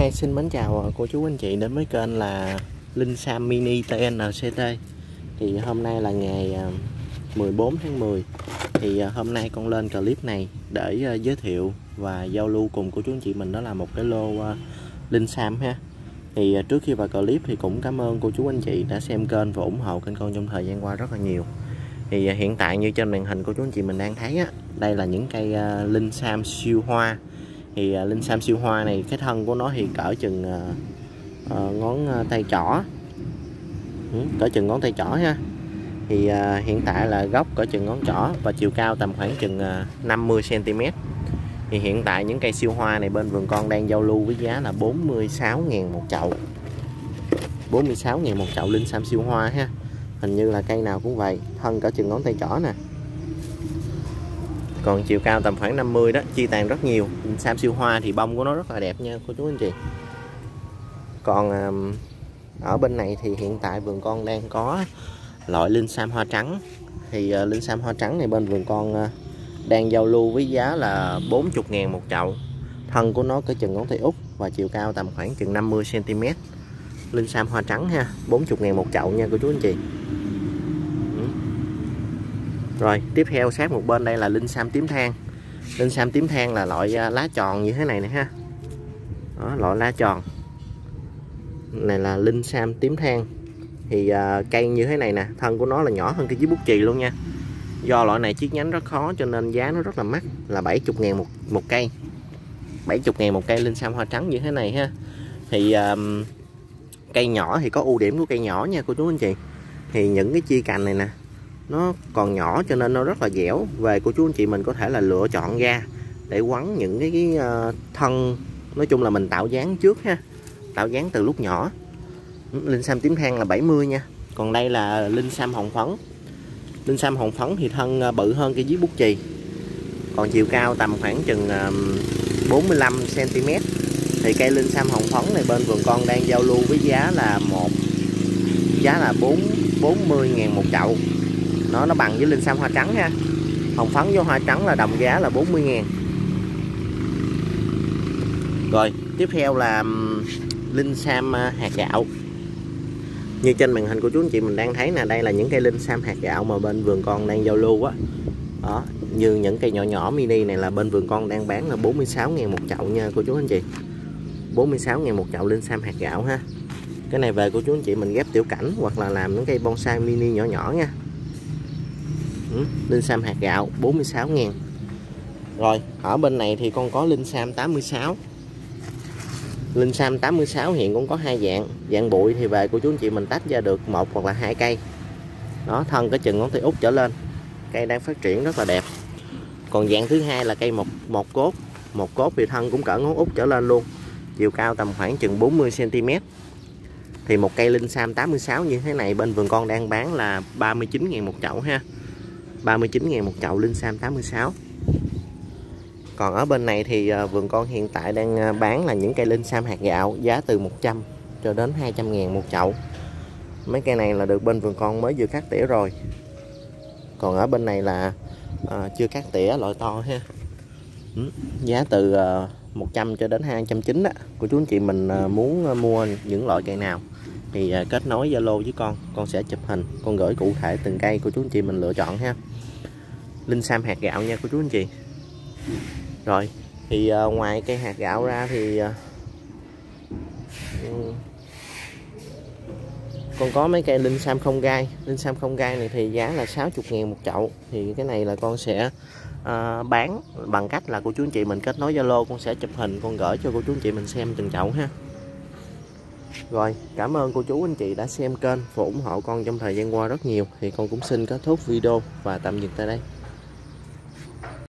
Hi, xin mến chào cô chú anh chị đến với kênh là Linh Sam Mini TNCT. Thì hôm nay là ngày 14 tháng 10. Thì hôm nay con lên clip này để giới thiệu và giao lưu cùng cô chú anh chị mình, đó là một cái lô Linh Sam ha. Thì trước khi vào clip thì cũng cảm ơn cô chú anh chị đã xem kênh và ủng hộ kênh con trong thời gian qua rất là nhiều. Thì hiện tại như trên màn hình cô chú anh chị mình đang thấy á, đây là những cây Linh Sam siêu hoa. Thì Linh Sam siêu hoa này, cái thân của nó thì cỡ chừng ngón tay trỏ, cỡ chừng ngón tay trỏ ha. Thì hiện tại là gốc cỡ chừng ngón trỏ và chiều cao tầm khoảng chừng 50 cm. Thì hiện tại những cây siêu hoa này bên vườn con đang giao lưu với giá là 46.000 một chậu. 46.000 một chậu Linh Sam siêu hoa ha. Hình như là cây nào cũng vậy, thân cỡ chừng ngón tay trỏ nè. Còn chiều cao tầm khoảng 50 đó, chi tàn rất nhiều. Linh Sam siêu hoa thì bông của nó rất là đẹp nha cô chú anh chị. Còn ở bên này thì hiện tại vườn con đang có loại Linh Sam hoa trắng. Thì Linh Sam hoa trắng này bên vườn con đang giao lưu với giá là 40.000 một chậu. Thân của nó cỡ chừng ngón tay út và chiều cao tầm khoảng chừng 50 cm. Linh Sam hoa trắng ha, 40.000 một chậu nha cô chú anh chị. Rồi tiếp theo sát một bên đây là Linh Sam tím than. Linh Sam tím than là loại lá tròn như thế này nè ha. Đó, loại lá tròn này là Linh Sam tím than. Thì cây như thế này nè, thân của nó là nhỏ hơn cây dưới bút chì luôn nha. Do loại này chiết nhánh rất khó cho nên giá nó rất là mắc, là 70.000 một cây. 70.000 một cây Linh Sam hoa trắng như thế này ha. Thì cây nhỏ thì có ưu điểm của cây nhỏ nha cô chú anh chị. Thì những cái chi cành này nè, nó còn nhỏ cho nên nó rất là dẻo. Về cô chú anh chị mình có thể là lựa chọn ra để quấn những cái thân. Nói chung là mình tạo dáng trước ha, tạo dáng từ lúc nhỏ. Linh Sam tím than là 70 nha. Còn đây là Linh Sam hồng phấn. Linh Sam hồng phấn thì thân bự hơn cây dưới bút chì, còn chiều cao tầm khoảng chừng 45 cm. Thì cây Linh Sam hồng phấn này bên vườn con đang giao lưu với giá là 40.000 một chậu. Nó bằng với Linh Sam hoa trắng ha. Hồng phấn với hoa trắng là đồng giá là 40.000. Rồi tiếp theo là Linh Sam hạt gạo. Như trên màn hình của chú anh chị mình đang thấy nè, đây là những cây Linh Sam hạt gạo mà bên vườn con đang giao lưu á. Đó, như những cây nhỏ nhỏ mini này là bên vườn con đang bán là 46.000 một chậu nha cô chú anh chị. 46.000 một chậu Linh Sam hạt gạo ha. Cái này về cô chú anh chị mình ghép tiểu cảnh hoặc là làm những cây bonsai mini nhỏ nhỏ nha. Linh Sam hạt gạo 46.000. Rồi ở bên này thì con có Linh Sam 86. Linh Sam 86 hiện cũng có hai dạng. Dạng bụi thì về cô chú anh chị mình tách ra được một hoặc là hai cây. Đó, thân có chừng ngón tay út trở lên. Cây đang phát triển rất là đẹp. Còn dạng thứ hai là cây một cốt. Một cốt thì thân cũng cỡ ngón út trở lên luôn. Chiều cao tầm khoảng chừng 40 cm. Thì một cây Linh Sam 86 như thế này bên vườn con đang bán là 39.000 một chậu ha. 39.000 một chậu Linh Sam 86. Còn ở bên này thì vườn con hiện tại đang bán là những cây Linh Sam hạt gạo giá từ 100 cho đến 200.000 một chậu. Mấy cây này là được bên vườn con mới vừa cắt tỉa rồi. Còn ở bên này là chưa cắt tỉa loại to ha. Giá từ 100 cho đến 290 đó. Cô chú anh chị mình muốn mua những loại cây nào thì kết nối Zalo với con sẽ chụp hình, con gửi cụ thể từng cây cô chú anh chị mình lựa chọn ha. Linh Sam hạt gạo nha cô chú anh chị. Rồi thì ngoài cây hạt gạo ra thì con có mấy cây Linh Sam không gai. Linh Sam không gai này thì giá là 60.000 một chậu. Thì cái này là con sẽ bán bằng cách là cô chú anh chị mình kết nối Zalo, con sẽ chụp hình con gửi cho cô chú anh chị mình xem từng chậu ha. Rồi cảm ơn cô chú anh chị đã xem kênh và ủng hộ con trong thời gian qua rất nhiều. Thì con cũng xin kết thúc video và tạm dừng tại đây.